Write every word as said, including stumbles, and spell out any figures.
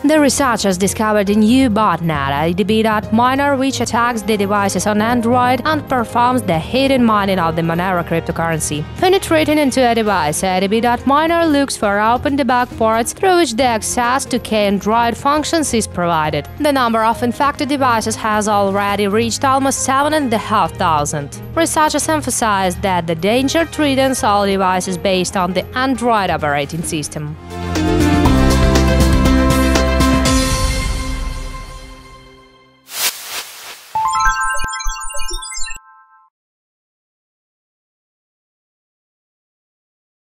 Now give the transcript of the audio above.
The researchers discovered a new botnet, A D B dot miner, which attacks the devices on Android and performs the hidden mining of the Monero cryptocurrency. Penetrating into a device, A D B dot miner looks for open debug ports through which the access to key Android functions is provided. The number of infected devices has already reached almost seven and a half thousand. Researchers emphasized that the danger threatens all devices based on the Android operating system.